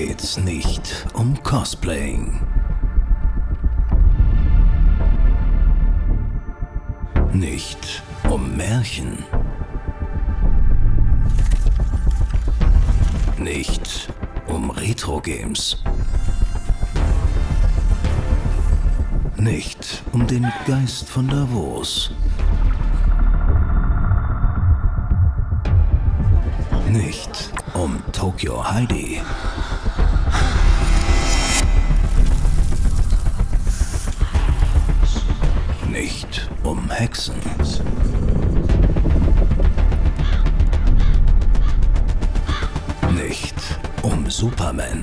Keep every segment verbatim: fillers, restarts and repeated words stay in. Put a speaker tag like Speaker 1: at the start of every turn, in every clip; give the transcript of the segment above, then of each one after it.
Speaker 1: geht's nicht um Cosplaying. Nicht um Märchen. Nicht um Retro-Games. Nicht um den Geist von Davos. Nicht um Tokyo Heidi. Nicht um Hexen. Nicht um Superman.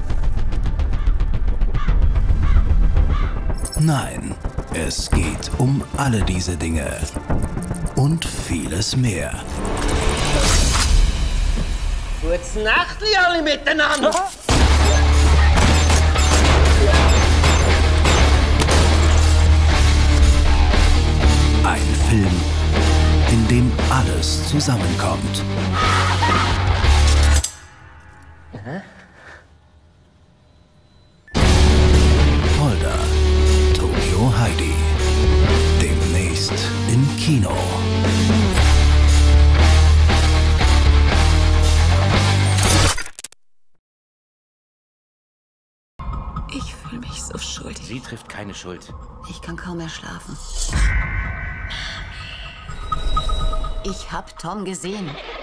Speaker 1: Nein, es geht um alle diese Dinge und vieles mehr.
Speaker 2: Gute Nacht, alle miteinander!
Speaker 1: Ein Film, in dem alles zusammenkommt.
Speaker 2: Aha.
Speaker 1: Holder, Tokyo Heidi. Demnächst im Kino.
Speaker 3: Ich fühle mich so schuldig.
Speaker 4: Sie trifft keine Schuld.
Speaker 3: Ich kann kaum mehr schlafen. Ich hab Tom gesehen.